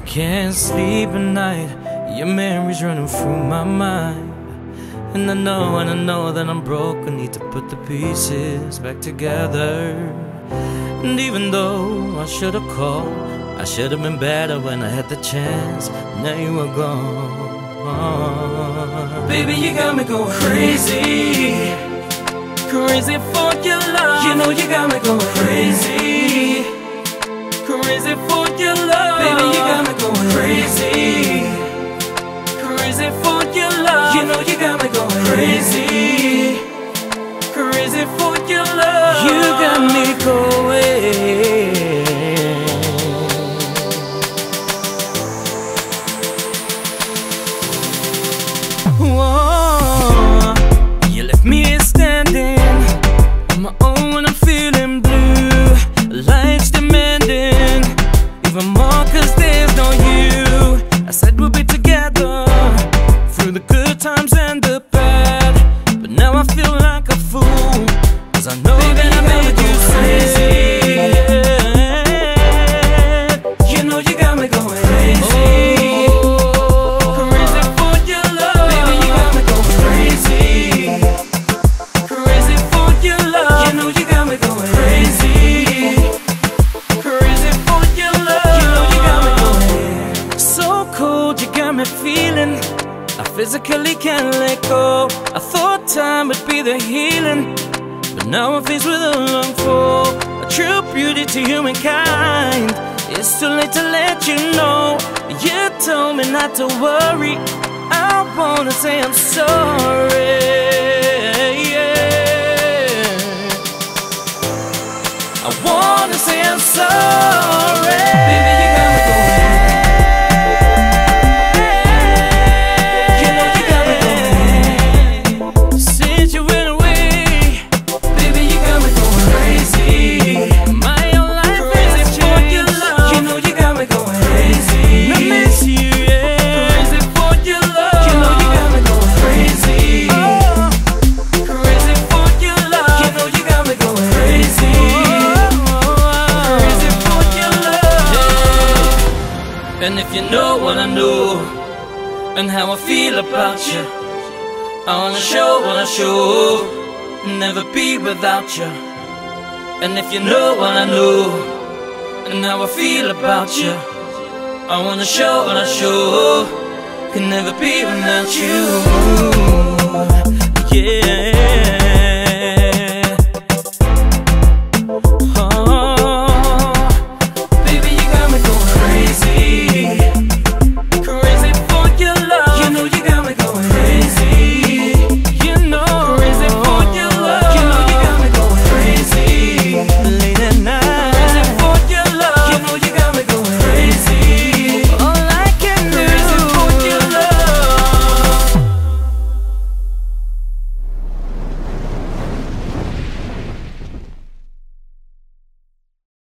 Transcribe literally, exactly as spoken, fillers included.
Can't sleep at night, your memories running through my mind. And I know, and I know that I'm broke, I need to put the pieces back together. And even though I should've called, I should've been better when I had the chance. Now you are gone. Baby, you got me going crazy, crazy for your love. You know you got me going crazy, crazy for your love. Baby, you got me going crazy, crazy for your love. You know you got me going crazy, crazy for your love. You got me going. Whoa, you left me standing on my own when I'm feeling blue. Life's demanding even more cause there's no you. I said we'll be together through the good times and the bad, but now I feel like a fool cause I know baby, that I made you crazy. You know you got me going crazy. Feeling I physically can't let go. I thought time would be the healing, but now I'm faced with a long fall. A true beauty to humankind. It's too late to let you know. You told me not to worry. I wanna say I'm sorry, yeah. I wanna say I'm sorry. Baby, you got me going. And if you know what I know and how I feel about you, I wanna show what I show, never be without you. And if you know what I know and how I feel about you, I wanna show what I show, can never be without you. Yeah.